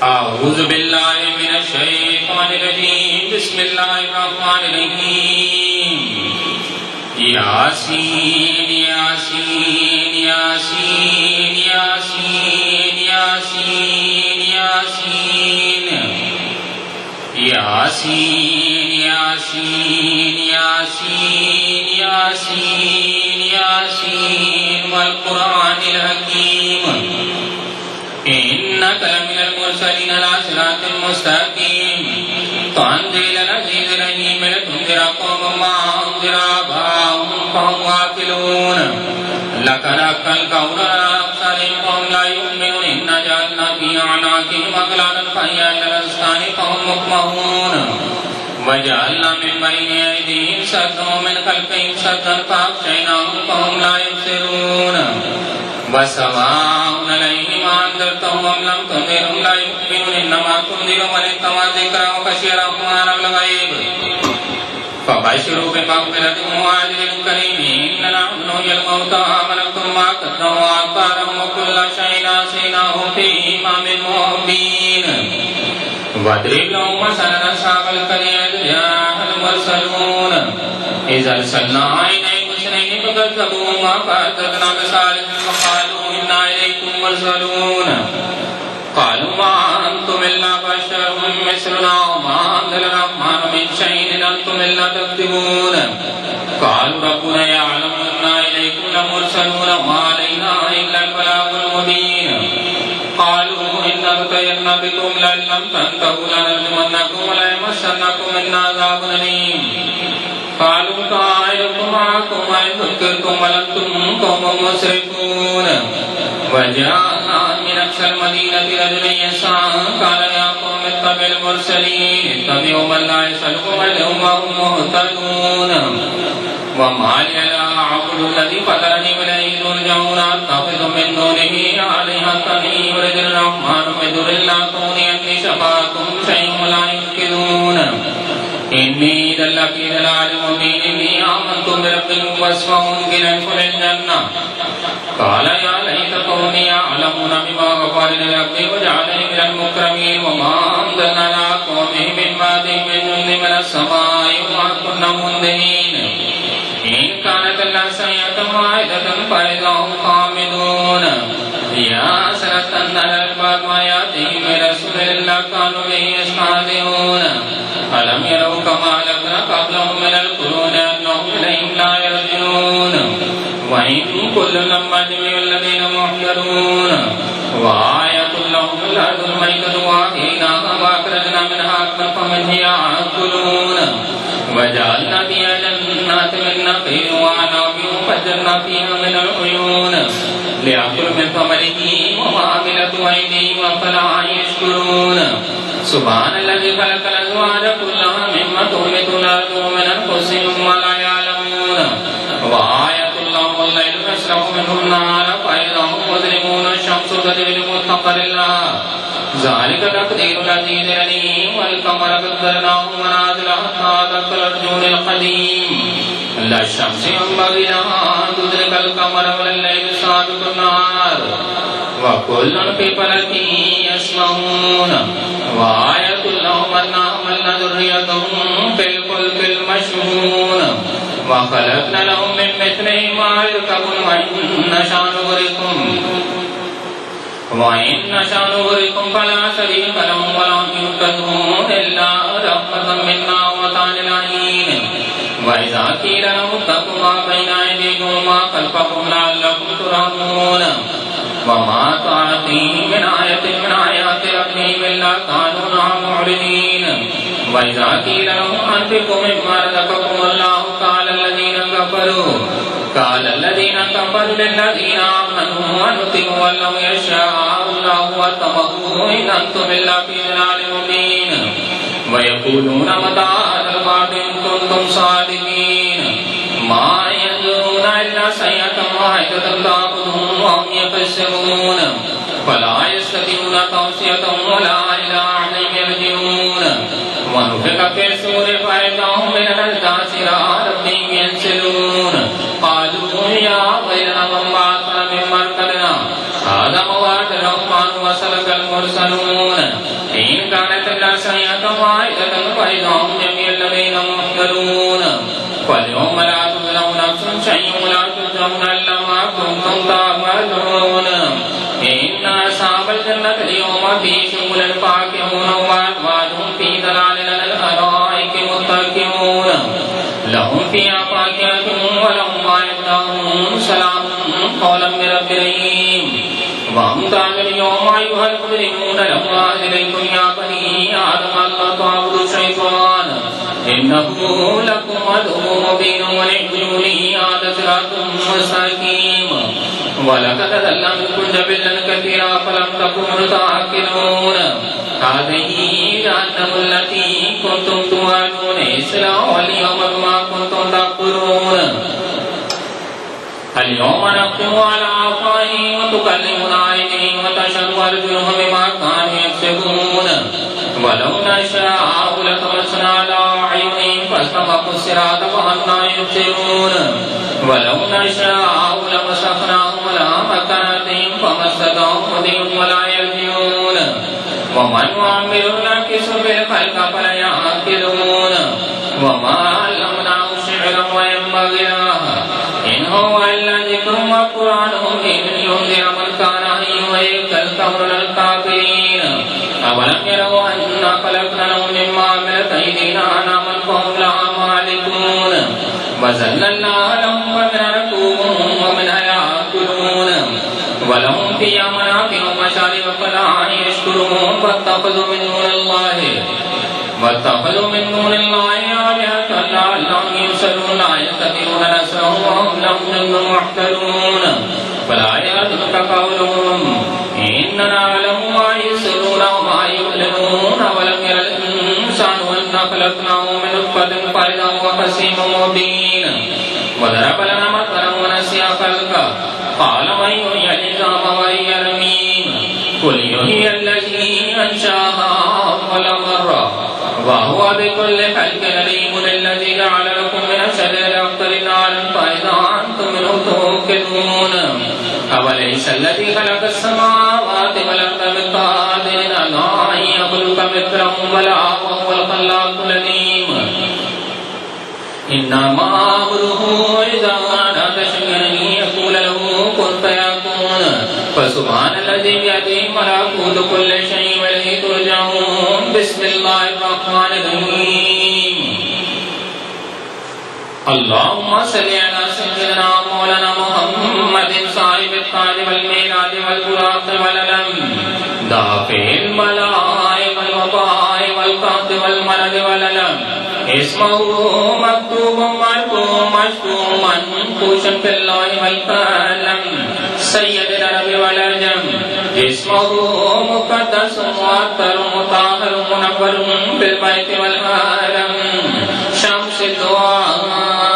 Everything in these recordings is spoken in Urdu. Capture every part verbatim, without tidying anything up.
اعوذ باللہ من الشیطان الرجیم بسم اللہ الرحمن الرحیم یاسین یاسین یاسین یاسین یاسین یاسین یاسین یاسین یاسین یاسین یاسین والقرآن الحکیم انک لمن المرسلین علی صراط مستقیم تنزیل العزیز الرحیم لتنذر قوما ما انذر آباؤهم فهم غافلون لقد حق القول على أكثرهم فهم لا يؤمنون إنا جعلنا في أعناقهم أغلالا فهي إلى الأذقان فهم مقمحون وجعلنا من بين أيديهم سدا ومن خلفهم سدا فأغشيناهم فهم لا يبصرون وسواء عليهم أنذرتهم أم لم تنذرهم لا يؤمنون إنما تنذر من اتبع الذكر وخشي الرحمن بالغيب فبشروا بمغفرة وأجر كريم إنا نحن نحيي الموتى ونكتب ما قدموا وآثارهم وكل شيء أحصيناه في إمام مبين واضرب لهم مثلا أصحاب القرية إذ جاءها المرسلون إذ أرسلنا إليهم اثنين فكذبوهما فأعتدنا بثالث فقالوا إنا إليكم مرسلون قالوا ما أنتم إلا بشر مثلنا وما أنزل الرحمن من شيء إن أنتم إلا تكذبون قالوا ربنا يعلم أنا إليكم لمرسلون وما علينا إلا البلاغ المبين قالوا إنا ارتينا بكم لئن لم تنتهوا لنرجمنكم وليمسنكم منا عذاب أليم قالوا طائركم معكم وإن ذكرتم ولستم قوما مسرفون وجاءنا من أقصى المدينة رجل يسعى قال يا قوم اتبعوا المرسلين اتبعوا من لا يسألكم أجرا وهم مهتدون وما لي لا أعبد الذي فطرني وإليه ترجعون أتخذ من دونه آلهة يريد الرحمن بضر لا تغني عني شفاعتهم شيئا ولا ينقذون إني إذا لفي ضلال مبين إني آمنت بربكم فاسمعون قيل ادخل الجنة قال يا ليت قومي يعلمون بما غفر لي ربي وجعلني من المكرمين وما أنزلنا على قومه من بعده من جند من السماء وما كنا منذرين إن كانت إلا سيئة واحدة فإذا هم خامدون يا سنة على الباب ما يأتيهم من رسول إلا كانوا به يستهزئون ألم يروا كما أهلكنا قبلهم من القرون أنهم إليهم لا يرجعون وإن كل لما جميع الذين محضرون وآية لهم الأرض الميتة وأحييناها وأخرجنا منها حبا فمنه يأكلون وجعلنا فيها جنات من نخيل وأعناب وفجرنا فيها من العيون ليأكلوا من ثمره وما عملت أيديهم أفلا يشكرون سبحان الذي خلق الأزواج كلها مما تنبت الأرض ومن أنفسهم ما لا يعلمون وآية لهم الليل يسرق منه النهار فإذا هم مظلمون الشمس تجري لمستقر لها ذلك تقدير العزيز العليم والقمر قدرناه منازل حتى عاد كالعرجون القديم لا الشمس ينبغي لها أن تدرك القمر ولا الليل سابق النهار وكل في فلك يسبحون وآية لهم أنا حملنا ذريتهم في الفلك المشحون وخلقنا لهم من مثله ما يركبون وإن نشأ نغرقهم وإن نشأ نغرقهم فلا شريك لهم ولا ينقذون إلا رحمة منا ومتاع العين وإذا قيل لهم اتقوا ما بين أيديكم وما خلفكم لعلكم ترحمون وما تأتيهم من آية من آيات ربهم إلا كانوا عنها معرضين وإذا قيل لهم أنفقوا مما رزقكم الله قال الذين كفروا قال الذين كفروا للذين آمنوا أنطق ولو يشاء الله واتقوا إن أنتم إلا في ضلال مبين ويقولون متى هذا الوعد إن كنتم صادقين ما ينظرون إلا سيئة واحدة تأخذهم وهم يخسرون فلا يستطيعون توصية ولا إلى أهلهم يرجعون ونفخ في الصور فإذا هم من الأجداث إلى ربهم ينسلون قالوا يا ويلنا من بعثنا من مرقدنا هذا موعد الرحمن وصدق المرسلون كانت إلا صيحة واحدة فإذا هم جميع الذين محضرون فاليوم لا تظلم نفس شيئا ولا تجزون إلا ما كنتم تعملون إن أصحاب الجنة اليوم في شغل فاكهون وأزواج في ظلال على الأرائك متكئون لهم فيها فاكهة ولهم ما يدعون سلام قولا من رب رحيم وامتازوا اليوم أيها المجرمون لم أعد إليكم يا بني آدم ألا تعبدوا الشيطان إنه لكم عدو مبين ونعبدوني هذا صراط مستقيم ولقد أضل منكم جبلا كثيرا فلم تكونوا تعقلون هذه جهنم التي كنتم توعدون اصلوها اليوم بما كنتم تكفرون اليوم نختم على أفواههم وتكلمنا أيديهم وتشهد أرجلهم بما كانوا يكسبون ولو نشاء لطمسنا على أعينهم فاستبقوا الصراط فأنى يبصرون ولو نشاء لمسخناهم على مكانتهم فما استطاعوا مضيا ولا يرجعون ومن يعمر نكسه في الخلق فلا يعقلون وما علمناه شعرا وينبغي له إن هو إلا ذكر وقرآن مبين لينذر من كان حيا ويذكر القول للكافرين أولم يروا أنا خلقنا لهم مما عملت أيدينا أنعاما فهم لها مالكون وذللنا لهم ومنها ركوبهم ومنها يأكلون ولهم فيها منافع ومشارب فلا يشكرون واتخذوا من دون الله واتخذوا من دون الله آلهة لعلهم ينصرون لا يستطيعون نصرهم وهم لهم جند محترون فلا يحزنك قولهم إننا نعلم ما يسرون وما يعلنون ولم ير الإنسان أنا خلقناه من نطفة فإذا هو خصيم مبين وضرب لنا مثلا ونسي خلقه قال من يحيي العظام وهي رميم قل يحيي الذي أنشأها أول مرة وهو بكل خلق عليم الذي جعل لكم من الشجر الأخضر نارا فإذا أنتم منه توقدون أوليس الذي خلق السماوات والأرض بقادر على أن يخلق مثلهم بلى وهو الخلاق العليم إنما أمره إذا أراد شيئا أن يقول له كن فيكون فسبحان الذي بيده ملكوت كل شيء وإليه ترجعون بسم الله الرحمن الرحيم اللهم صل على سيدنا مولانا محمد صاحب التاج والميلاد والبراق والعلم دافع البلاء والوباء والقحط والمرض والألم اسمه مكتوب مرفوع مشفوع منقوش في اللوح والقلم سيد العرب والعجم اسمه مقدس معطر مطهر منور بالبيت والحرم شمس الدعاء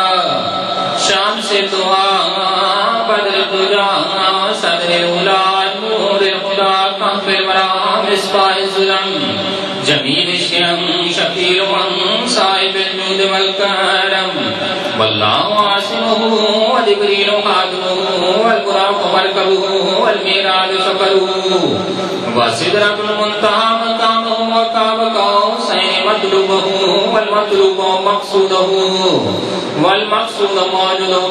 شمس الدعاء بدر الدجى صدر الأولى نور الهدى كهف الورى مصباح الظلم جميل الشيم شفيع من صاحب الجود والكرم والله عاصمه وجبريل خادمه والبراق مركبه والميراج سفره وسدرة المنتهى مقامه وقاب قوسين مطلوبه والمطلوب مقصوده والمقصود موجوده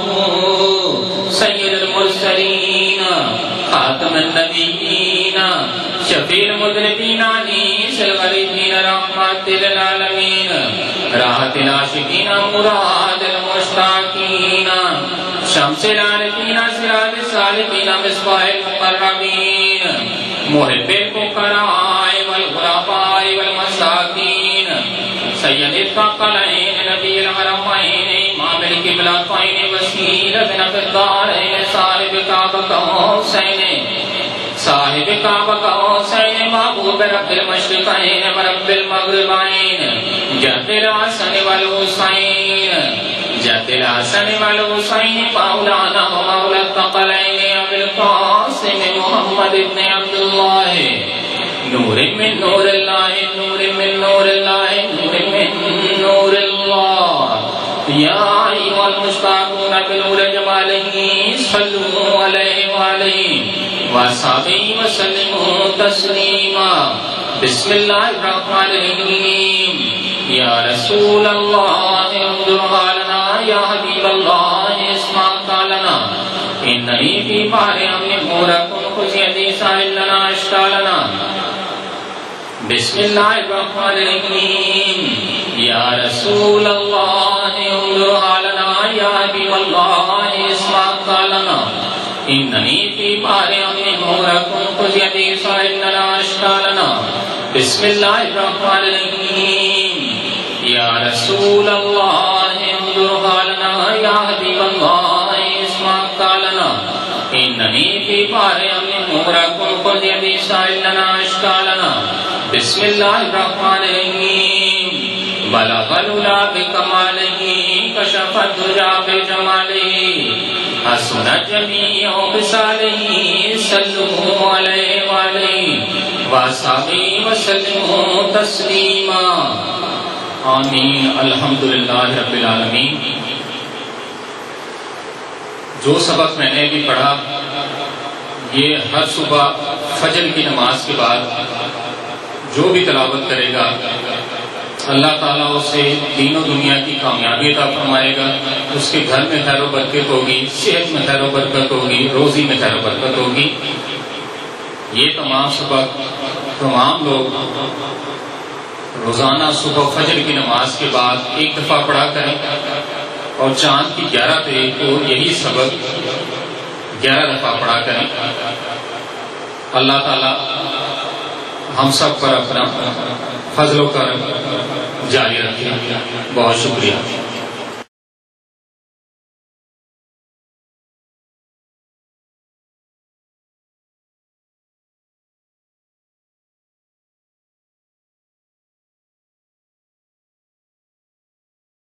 سيد المرسلين خاتم النبيين شفيع المذنبين أنيس الغريبين رحمة للعالمين راحة العاشقين مراد المشتاقين شمس العارفين سراج السالكين مصباح المقربين محب الفقراء والغرباء والمساكين سيد الثقلين نبي الحرمين إمام القبلتين وسيلتنا في الدارين صاحب كعبة قوسين صاحب كعبة قوسين محبوب رب المشرقين ورب المغربين جد الحسن والحسين جد الحسن والحسين مولانا ومولى الثقلين أبي القاسم محمد بن عبد الله نور من نور الله نور من نور الله نور من نور الله يا أيها المشتاقون بنور جماله صلوا عليه وعليه وصحبه وسلموا تسليما بسم اللہ الرحمن الرحیم یا رسول اللہ انظر حالنا یا حبیب اللہ اسمع قالنا اننی فی بحر امن مغرق خذ یدی سائل لنا اشکالنا بسم اللہ الرحمن الرحیم یا رسول اللہ انظر حالنا یا حبیب اللہ اسمع قالنا اننی فی بحر امن مغرق خذ یدی سائل لنا اشکالنا بسم اللہ الرحمن الرحیم یا رسول اللہ انظر حالنا یا حبیب اللہ اسمع قالنا اننی فی بحر امن مغرق خذ یدی سائل لنا اشکالنا بسم اللہ الرحمن الرحیم بلغ العلا بکمالہ کشف الدجا بجمالہ حسنت جمیع خصالہ صلوا علیہ وآلہ وصحبہ وسلم تسلیما آمین الحمدللہ رب العالمین۔ جو سبق میں نے بھی پڑھا یہ ہر صبح فجر کی نماز کے بعد جو بھی تلاوت کرے گا اللہ تعالیٰ اسے دین و دنیا کی کامیابی عطا فرمائے گا، اس کے گھر میں خیر و برکت ہوگی، صحت میں خیر و برکت ہوگی، روزی میں خیر و برکت ہوگی۔ یہ تمام سبق تمام لوگ روزانہ صبح فجر کی نماز کے بعد ایک دفعہ پڑھا کریں اور چاند کی گیارہ تاریخ کو یہی سبق گیارہ دفعہ پڑھا کریں۔ اللہ تعالیٰ ہم سب پر اپنا فضل و کرم جاری رکھے۔ بہت شکریہ۔